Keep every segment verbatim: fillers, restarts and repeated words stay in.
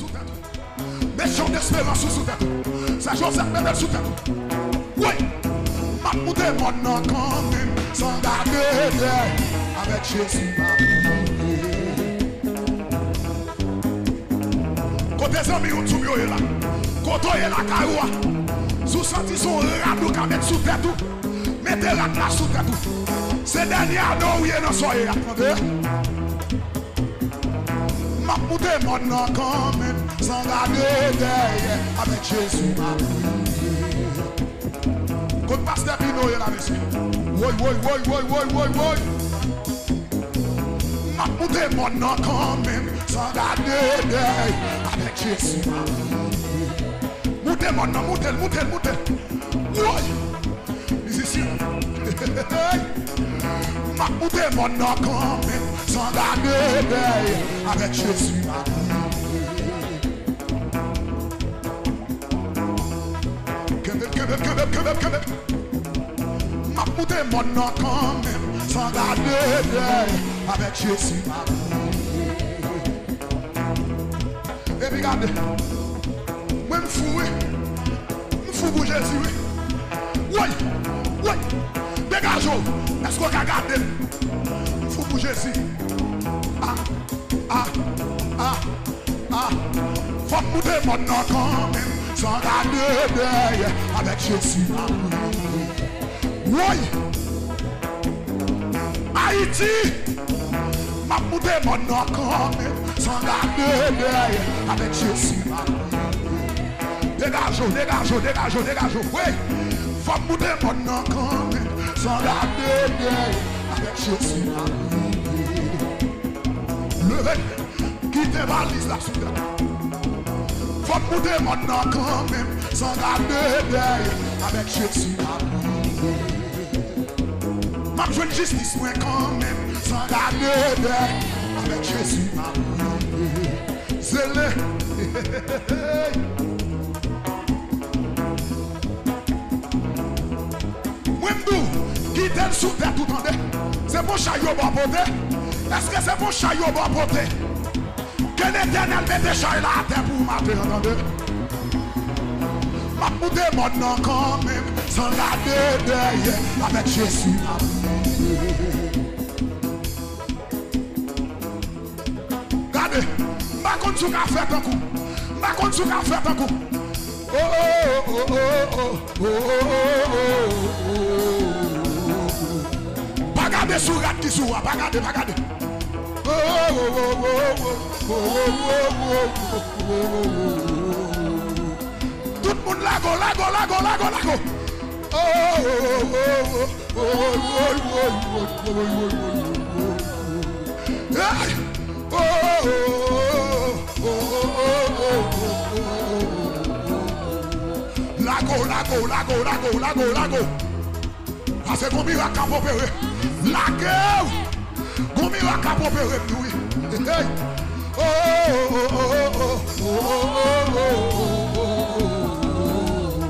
sous tête. Méchant d'espérance sous tête. Ça Joseph Bébel sous tête. Oui. Ma montée mon nom quand même. Sans garder avec Jésus. Quand tes amis ont tout mieux là. Quand on est là, caroua. Sous senti son radou qu'à mettre sous tête. Mettez la place sous tête. C'est dernier non oui non soyez attendez. Ma montée mon nom quand même. Sans garder derrière avec Jésus. Quand pasteur Pino est là monsieur. Oui oui oui oui oui oui oui. Ma montée mon nom quand même. Sans garder derrière avec Jésus. Montez mon nom, montez, montez, montez. Oui. Musicien. Ma montée mon nom quand même. Sans garder derrière avec Jésus. Québec, Québec, Québec, Québec, Québec. Ma montée mon nom quand même. Sans garder derrière avec Jésus. Et puis regardez. Moi je suis fou, je suis fou pour Jésus. Oui, oui. Dégage-vous. Est-ce qu'on a gardé? Je suis fou pour Jésus. Ah, ah, ah, ah. Faut monter mon nom quand même. Sans garder derrière avec Jésus. Oui. Haïti. Ma montée mon nom quand même. Sans garder derrière avec Jésus. Dégage-vous, dégage-vous, dégage-vous, dégage-vous. Oui. Faut monter mon nom quand même. Sans garder derrière avec Jésus. Levez, quittez valise là sous terre. Faut monter mon nom quand même. Sans garder derrière avec Jésus. Ma joie de justice, moi quand même. Sans garder derrière avec Jésus. Zélé. Quittez le sous terre tout en c'est pour chaillot bon porter. Est-ce que c'est pour chaillot bon porter? Que l'Éternel mette des chaillots à terre pour mater, entendez? Ma montée mon nom quand même, sans garder derrière avec Jésus. Regardez, ma compte sur qu'a fait un coup. Ma compte sur qu'a fait un coup. Oh oh oh oh oh oh oh oh oh. Bagade sous rat qui sous, bagade, bagade. Oh oh oh oh oh oh oh. Tout le monde lago, lago, lago, lago, lago. Oh oh oh oh oh oh oh. Hey! Oh oh oh oh oh. Lago, lago, lago, lago, lago, lago. Ah, c'est comme miracle à opérer. Lago! Comme miracle à opérer, oui. Hey! Oh, oh, oh, oh, oh, oh, oh, oh.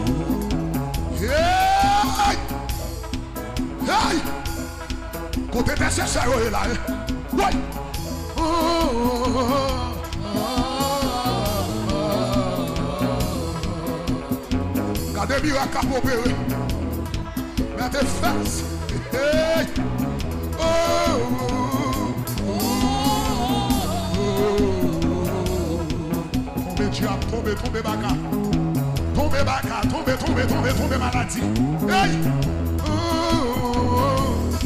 Hey! Hey! Côté nécessaire, là. Oui! Oh, oh, oh, oh. Des miracles à opérer. Mets tes fesses. Hey. Oh, oh, oh, oh. Tombez diable, tombez, tombez baka. Tombez baka, tombez, tombez, tombez, tombez maladie. Hey. Oh, oh,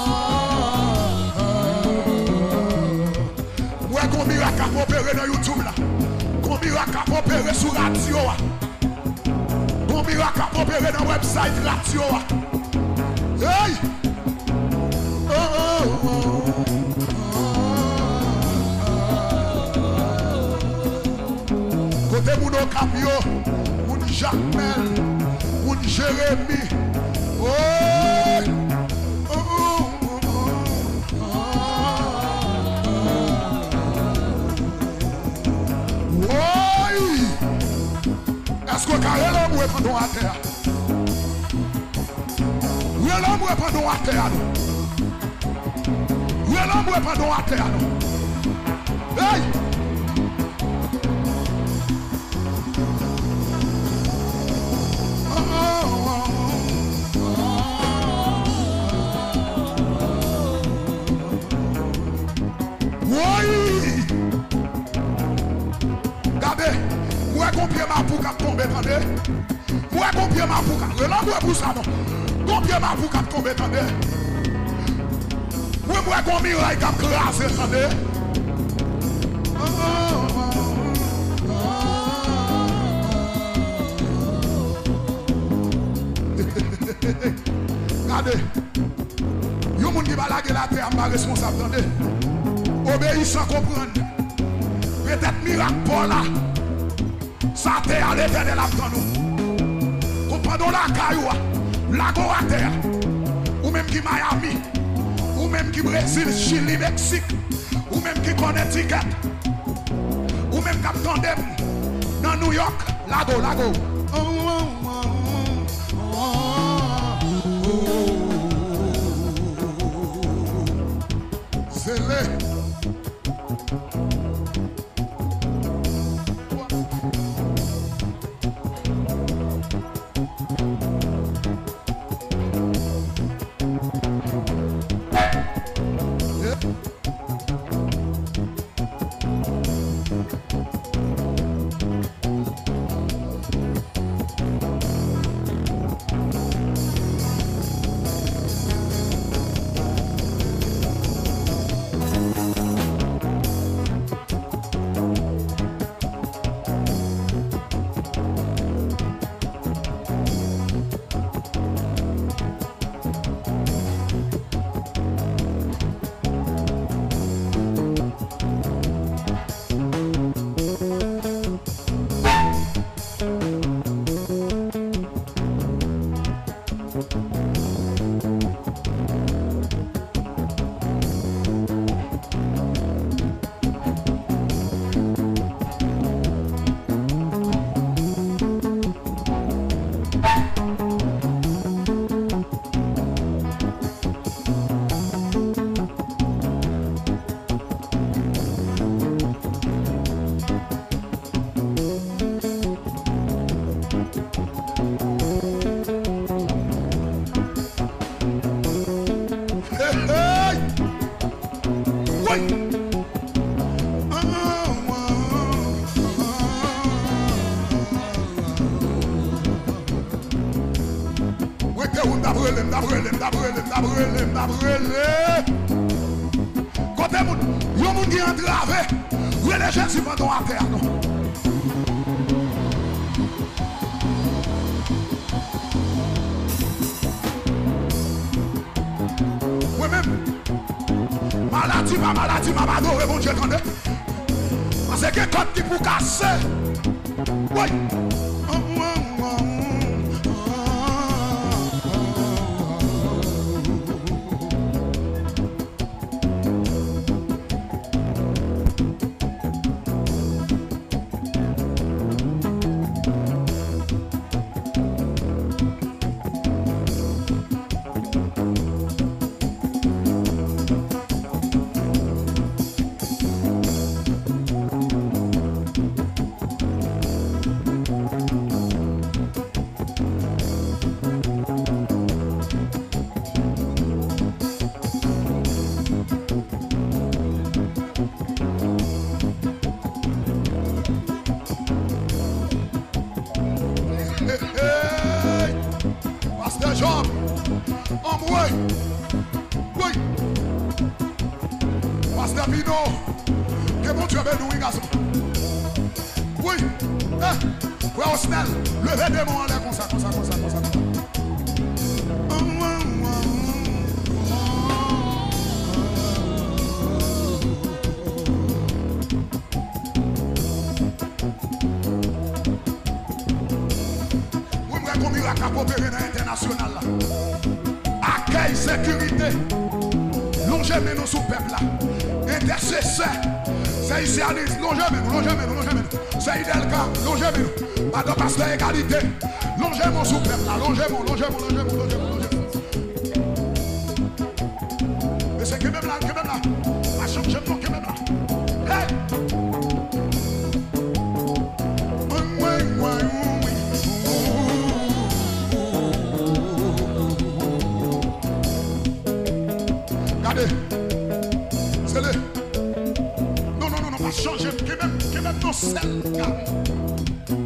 oh. Ouais, qu'on miracle à opérer dans YouTube là. Qu'on miracle à opérer sur radio. Qu'on miracle à opérer dans le website radio. Hey! Oh, oh, oh, oh. Côté mon Ocapio, mon Jacmel, mon Jérémie. Oh! Oh, oh, oh, oh. Oui! Est-ce que carré l'homme est pendant la terre? Oui, l'homme est pendant la terre. Oui, l'homme est pendant la terre. Hey! Moi, combien ma pour cap tomber, attendez. Moi, combien ma pour cap. Relance-moi pour ça, non. Combien ma pour cap tomber, attendez. Moi, moi, combien ma cap crasé, attendez. Regardez. Yon moun qui va laguer la terre, pas responsable, attendez. Obéis sans comprendre. Peut-être miracle pour là. Sa terre à l'éternel après nous. Comprenons la caillou, la go à terre. Ou même qui Miami. Ou même qui Brésil, Chili, Mexique. Ou même qui Connecticut. Ou même qui Tandem. Dans New York, la go, la go. C'est le. Côté moun, yon moun qui entravé, les gens qui vont à terre. Moi-même, maladie, ma maladie, ma maladie, mon Dieu, attendez. Parce que quand tu peux casser, oui. Levez des mots en l'air comme ça, comme ça, comme ça, comme ça. Vous me recommandez la cape opérée dans l'international. Accueil, sécurité. Longez nous sous peuple là. Intercesseur. C'est ici à Nice. Longez nous, longez nous, longez nous. C'est Idelka. Longez nous. Madame Pasteur Égalité, longez mon sous peuple là, longez mon, longez mon, longez mon, longez mon, longez mon. Mais c'est que même là, que même là, ma chambre, j'aime non, que même là. Hey! Oui, oui, oui, oui. Regardez, c'est le. Non, non, non, non, pas changer, que même, que même non, celle,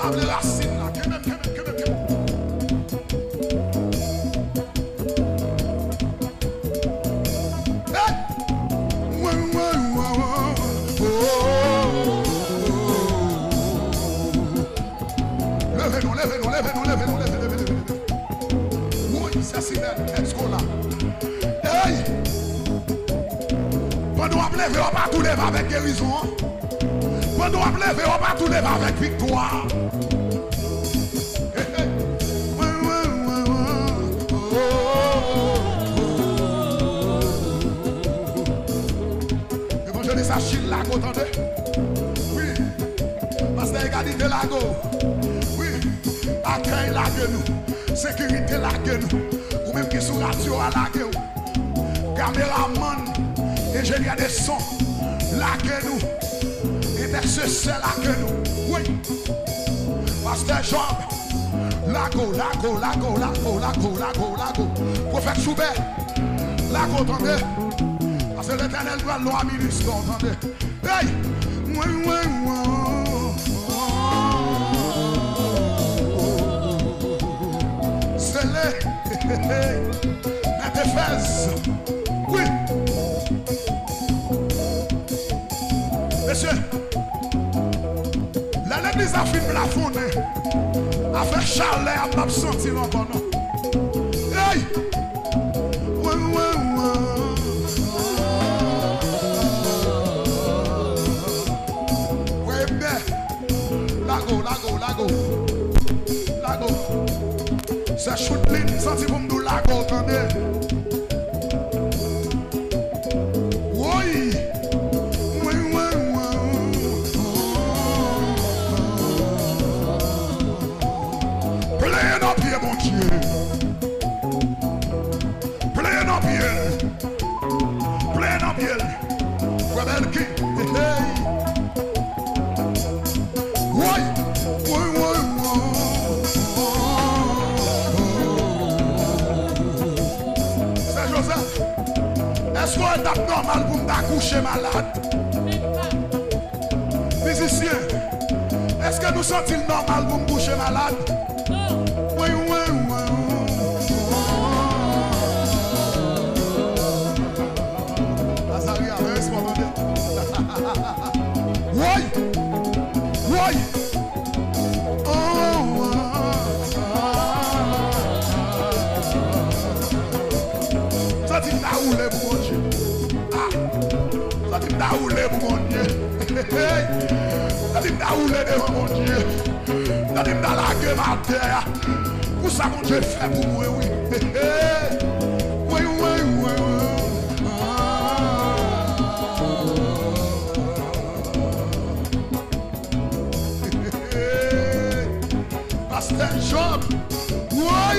Pas de racine là, quand même, quand même, quand même, quand même. Hey! Ouais, ouais, ouais, ouais. Oh, oh, oh, oh. Levez-nous, levez-nous, levez-nous, levez-nous, levez-nous, levez-nous. Oui, c'est Simon, est-ce qu'on l'a? Hey! Pendant qu'on lève, on va tout lever avec guérison. Pendant qu'on lève, on va tout lever avec victoire. Évangéliste Achille Lago, attendez. Oui. Pasteur Égalité Lago. Oui. Accueil lague nous. Sécurité lague nous. Ou même qui sous radio à lague nous. Caméraman. Ingénieur de son. Lague nous. Intercesseur lague nous. Oui. Pasteur Job. Lago, lago, lago, lago, lago, lago, lago. Prophète Soubert. Lago, attendez. Parce que l'Éternel doit l'eau ministre, entendez. Hey! Oui, oui, oui. C'est les. Mette Fès. Oui. Monsieur. L'église a fini la fondée. Avec Charlet, elle m'a senti encore, non? Hey! Oui, oui, oui. Lago, lago, lago. Lago. C'est chute ligne, senti pour me lago, attendez. Oui. Oui, oui, oui. Plein nos pieds, mon Dieu. Plein nos pieds. Plein nos pieds. Rebelle qui? Hey. Est-ce qu'on est normal pour m'accoucher malade? Musicien, est-ce que nous sentons normal pour me coucher malade? Oui, oui, oui. Azaria, respondez. Oui, oui. Ça dit n'a roulé pour mon Dieu. Ah, ça dit n'a roulé pour mon Dieu. Ça dit n'a roulé devant mon Dieu. Ça dit n'a lagué ma terre. Pour ça mon Dieu fait pour moi, oui. Oui, oui, oui, oui. Pasteur Job. Oui.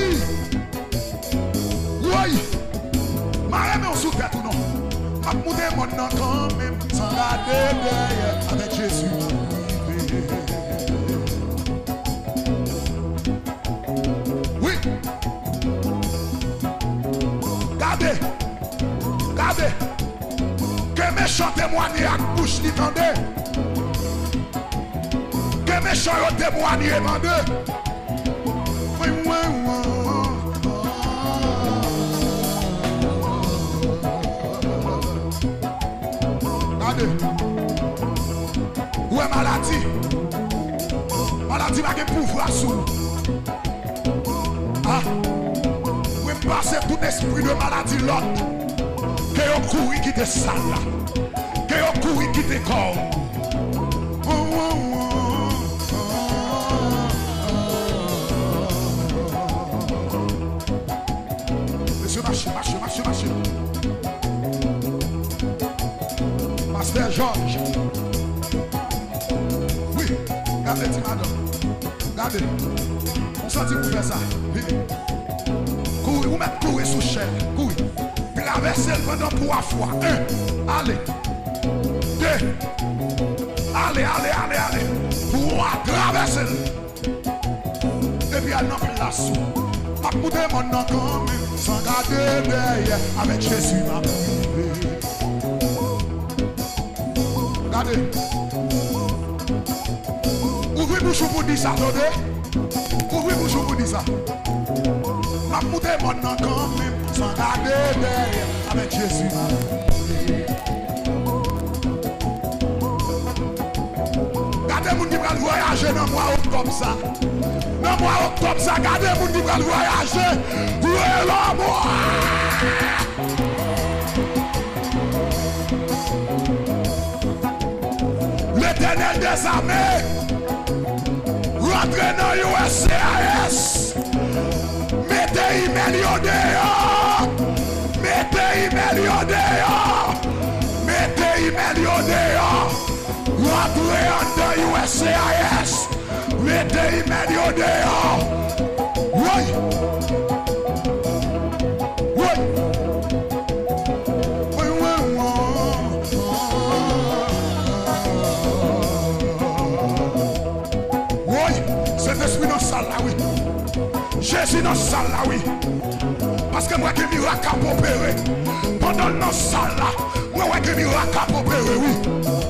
Oui. Marème on sous tête ou non? M'a monté mon nom quand même sans garder derrière avec Jésus. Oui. Gardez. Gardez. Que méchant témoigner à bouche li tendez. Que méchant témoigner demandez. Oui, oui, oui. Où est maladie? Maladie va gagner pouvoir sous. Ah, où est passé tout esprit de maladie l'autre? Que yon couru qui te sale, que yon couru qui te corps. Monsieur, marchez, marchez, marchez, marchez. Pasteur Georges. Oui, regardez, madame. Regardez. On sentit vous faire ça. Courir, vous mettez courir sous chaîne. Courir. Traversez pendant trois fois. Un. Allez. Deux. Allez, allez, allez, allez. Trois. Traversez. Et puis, elle n'a plus la sous. Ma poudre, mon nom quand même. Sans garder derrière. Avec Jésus, ma privé. Regardez. Ouvrez bouche pour dire ça, attendez. Ouvrez bouche pour dire ça. Ma montée maintenant quand même, sans garder derrière, avec Jésus. Gardez mon qui va voyager dans le mois octobre ça. Dans le mois octobre ça, gardez mon qui va voyager. Où est l'amour? L'Éternel des armées, rentrez dans U S A S. Mettez email dehors. Mettez email dehors. Mettez email dehors. Rentrez dans U S A S. Mettez email dehors. Oui. Oui. Oui, oui, oui. Oui. C'est l'esprit dans la salle là, oui. Jésus dans la salle là, oui. Parce que moi, je suis miracle à opérer. Pendant dans la salle là, moi, je suis miracle à opérer, oui.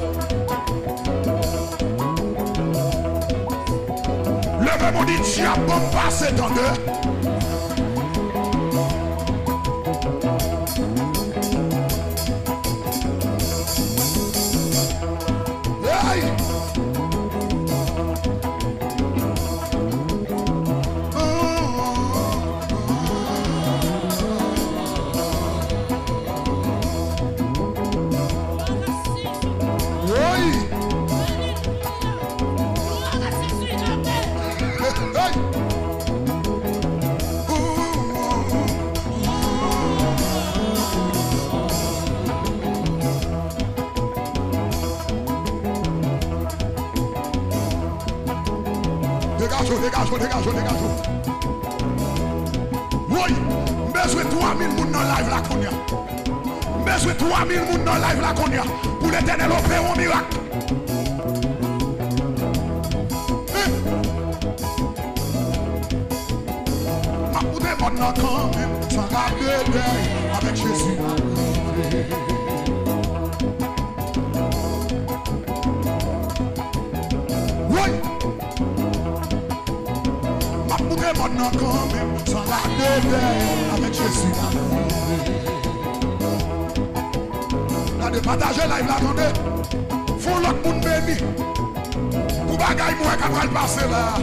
Le même dit, diable, bon passer dans deux. Hey! Dégagez, dégagez, dégagez, dégagez. Oui, besoin de trois mille personnes dans le live là qu'on y a. Besoin de trois mille personnes dans le live là qu'on y a. Pour l'Éternel opérer un miracle. Ma poudre est bonne quand même. Sans garder derrière avec Jésus. Oui. Maintenant quand même, sans garder derrière avec Jésus. Regardez, partagez live là, attendez. Faut l'autre monde béni. Pour bagaille moi qui va le passer là.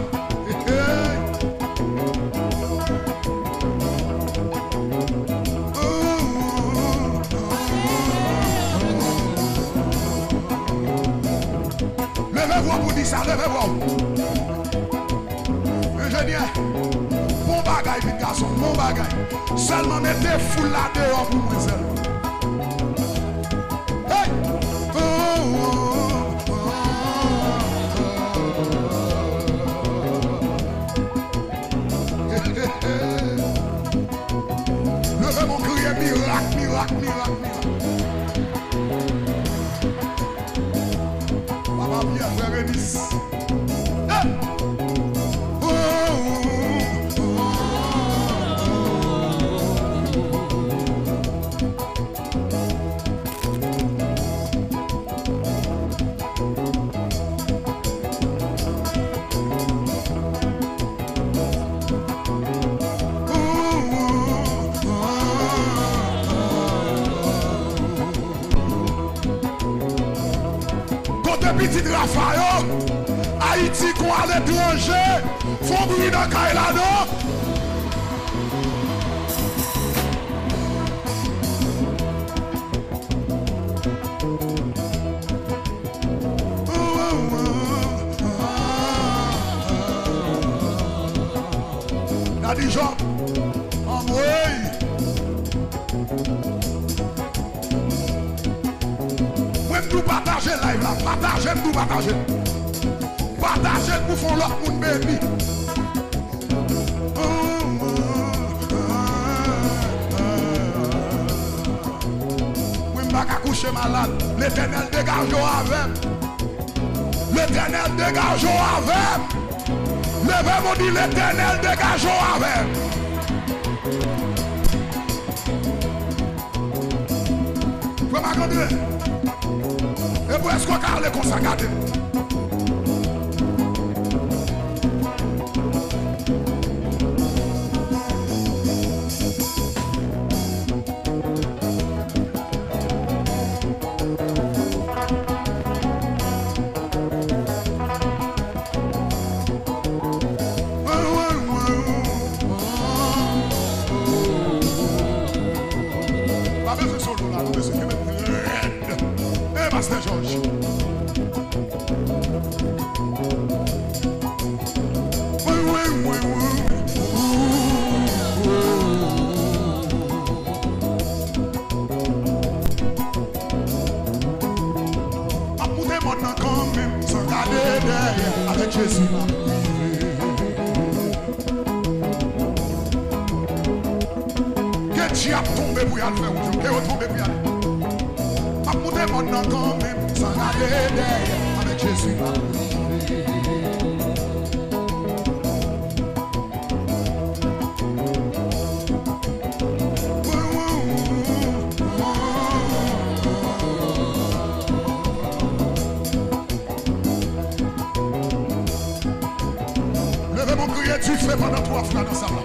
Levez-vous pour dire ça, levez-vous. Ingénieur. Bon bagaille, vite garçon, bon bagaille. Seulement mettez fou là dehors pour moi seul. Hey! Oh, oh, oh. Levez mon crier miracle, miracle, miracle, miracle. Papa bien, frère Enis. Hey! Petit Raphaël, Haïti qu'on à l'étranger, faut bruit dans Kailano. Là déjà, en vrai. Nous partager live là, partagez, nous partager. Partagez pour faire l'autre monde béni. Oui, je ne vais pas coucher malade. L'Éternel dégage avec. L'Éternel dégage avec. Levez-moi dit l'Éternel dégage avec. Vous m'attendez? Et pour est-ce qu'on a les consacrés? même sans garder derrière. Avec Jésus, que tu as tombé pour y aller faire aujourd'hui. Que tu as tombé pour y aller. Ma monter mon nom quand même sans garder derrière. Avec Jésus, tu fais pendant trois fois dans sa main.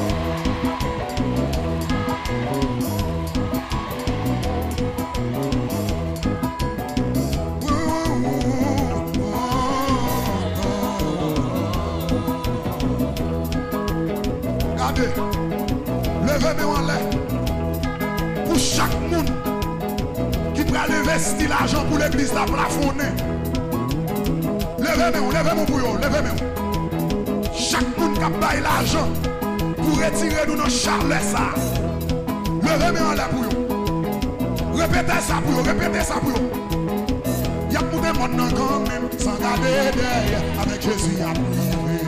Regardez, levez-moi en l'air. Pour chaque monde qui va investir l'argent pour l'église la plafonner. Levez-moi, levez-moi pour eux, levez-moi. Chaque monde qui a payé l'argent pour retirer nous dans charlet ça. Levez-moi en l'air pour eux. Répétez ça pour eux, répétez ça pour eux. Il y a pour des monde quand même sans garder derrière. Avec Jésus, il y a privé.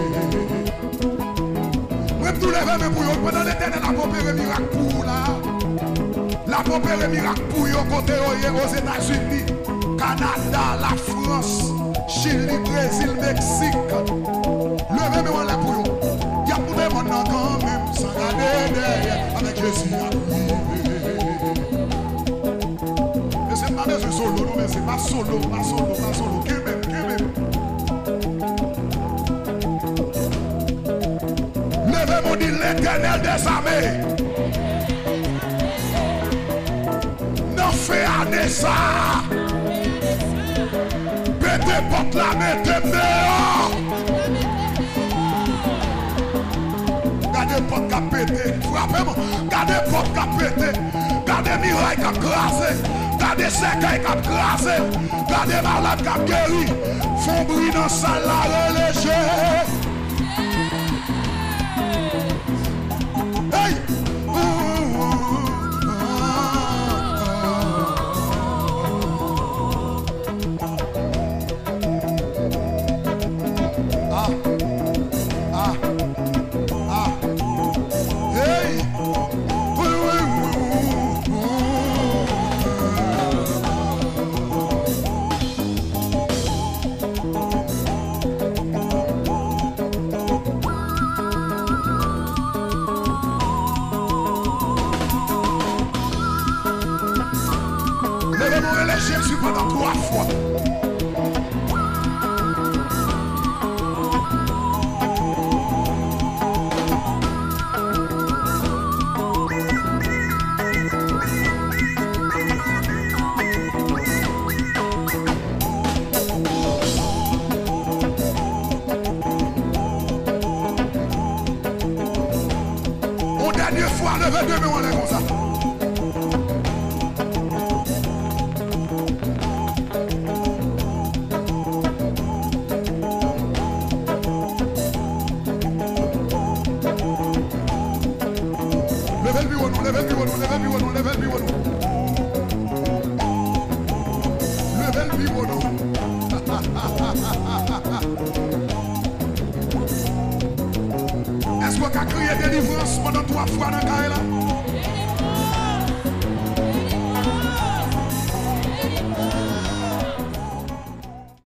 Même tout lever pour eux. Pendant l'éternel, la popée miracle pour là. La popée miracle pour eux côté aux États-Unis, Canada, la France, Chili, Brésil, Mexique. Levez-moi là pour eux. Il y a pour des monde quand même sans garder derrière. Avec Jésus, à mais c'est pas des solo, non, mais c'est pas solo, pas solo, pas solo. Qui même, qui même. Levez-moi dit l'éternel des armées. Non fait année ça. Pété porte la mettez dehors. Gardez porte qui a pété. Frappez-moi. Gardez porte qui a pété. Gardez miraille qui a crasé. Gardez cercueil qui a crasé. Gardez malade qui a guéri. Font bruit dans sa la relégée. Hey! Ah! Ah! Ah! Hey! Levez-moi les Jésus pendant trois fois. Une dernière fois, levez deux mains comme ça. Levez le bureau, levez le bureau, levez le bureau, levez le bureau. Levez le bureau. Est-ce qu'on a crié délivrance pendant trois fois dans le carré là?